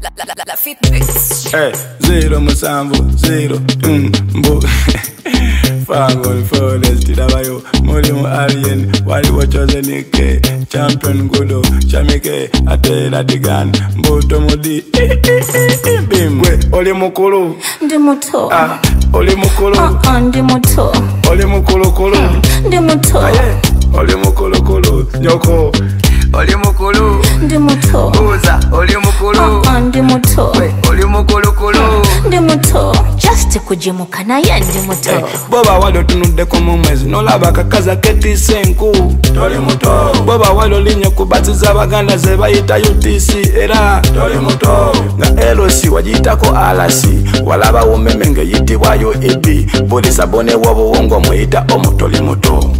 La Fitbits. Hey, 0 musambu, 0 mbu. Fango forest dabayo, moli mu alien, wali wachoze nike, champion gudo, chamike, atela digan, mbuto mudi, bimwe, oli mukulu. Ndi muto. Oli mukulu. Ndi muto. Oli mukulu kulu. Ndi muto. Oli mukulu kulu, nyoko. Oli mukulu. Ndi muto. Uza, oli mukulu. Ndi muto. Oli mukulu kulu. Ndi muto. Just kujimuka naye ndi muto. Boba walo tunudde ko mu mwezi nolaba kakaza ketise nku. Toli muto. Boba walo linye kubatiza baganda ze bayita UTC era. Toli muto. Nga LOC wajitako alasi. Walaba umemenge yitibwa UEB. Bodi sabone wabo wongo muyita omutoli muto.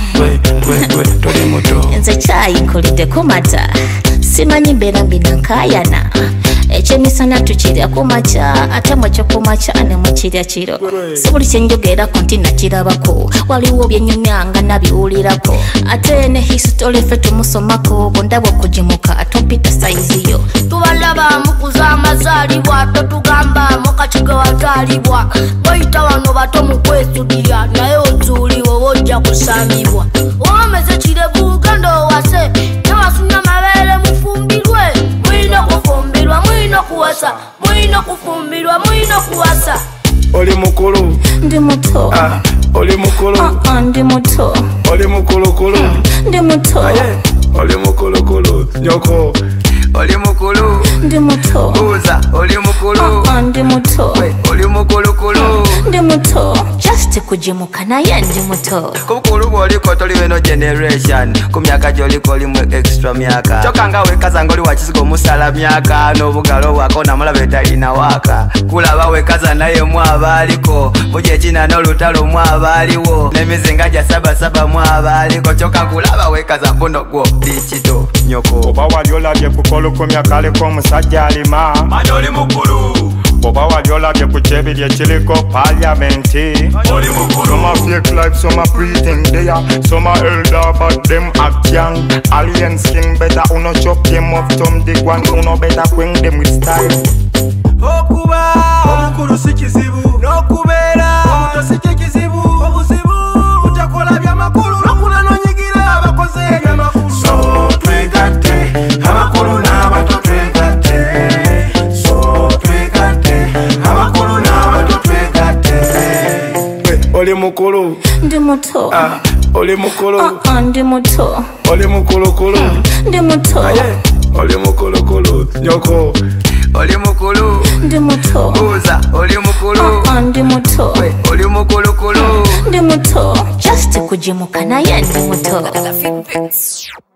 Toli muto. Nze chai nkulide kumata. Simanyi mbera mbina nkayana. Echemisana tukirya kumacha ate mwecho kumacha ne mukirya kiro. Sibuli kyenjogera konti nakirabako. Waliwo byenyumyanga nabiwulirako. Ate ne history fe tumusomako. Bondabo kujimuka atopita saizi yo. Tubalaba mukuza amazalibwa totugamba mukakiga watwalibwa. Boyita wano bato mukwesudira naye ozuuliwo wojja kusambibwa. Omeze kirevu gando wase nawasunya mabere mufumbirwe. Mwino kufumbirwa mwino kuwasa. Mwino kufumbirwa mwino kuwasa. Oli mukulu. Ndi muto. Oli mukulu. Ndi muto. Oli mukulu kulu. Ndi muto. Oli mukulu kulu, nyoko. Oli mukulu. Ndi muto. Uza, oli mukulu. Ndi muto. Oli mukulu kulu. Ndi muto. Just kujimuka naye ndi muto. Kubukulu bwoliko toli weno generation. Ku myaka gyoliko olimu extra myaka. Kyokanga wekaza ngoli wakisigo musala myaka. N'obugalo bwako namulaba etalina waka. Kulaba wekaza naye mwabaliko. Buje kina n'olutalo mwabaliwo. N'emizinga gya sabasaba mwabaliko. Kyoka kulaba wekaza mbuno gwo digital nyoko. Oba wali olabye ku kolukomya kale k'omusajja alima. Mani oli mukulu. Oba wali olabye ku kyebiri ekiliko parliamenti. Oli mukulu. Some are fake life, some are pretend they are. Some are elder but them act young. Alien skin better uno chop them off tom the one. Uno better queen them with style. Okuba omukulu si kizibu n'okubeera omuto si kizibu obuzibu utakola byamakulu n'okula n'onyigira abakoze ebyamakulu. So twegatte amakulu n'abato twegatte. So twegatte amakulu n'abato twegatte. Oli mukulu. Ndi muto. Oli mukulu. Ndi muto. Oli mukulu kulu. Ndi muto. Oli mukulu kulu, nyoko. Oli mukulu. Ndi muto. Uza, oli mukulu. Ndi muto. Oli mukulu kulu. Ndi muto. Just kujimuka naye ndi muto. La Fitbits.